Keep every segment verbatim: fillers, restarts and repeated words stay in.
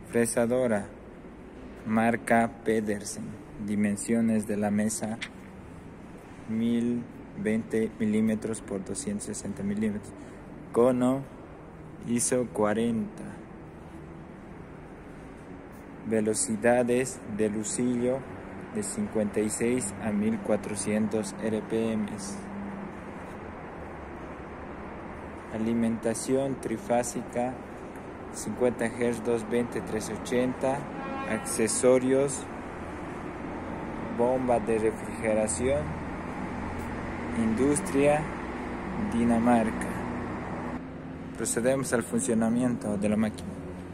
Fresadora marca Pedersen. Dimensiones de la mesa mil veinte milímetros por doscientos sesenta milímetros. Cono I S O cuarenta. Velocidades del husillo de cincuenta y seis a mil cuatrocientos R P M. Alimentación trifásica cincuenta hertz, doscientos veinte, trescientos ochenta. Accesorios: bomba de refrigeración, industria, Dinamarca. Procedemos al funcionamiento de la máquina.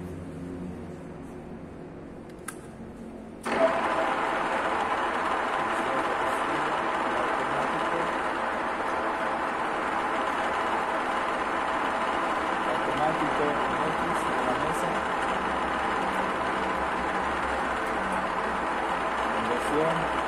Automático X en la mesa. Inversión.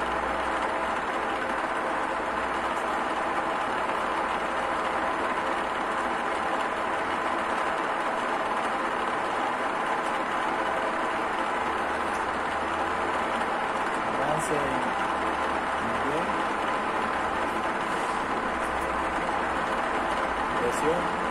Avance en inversión.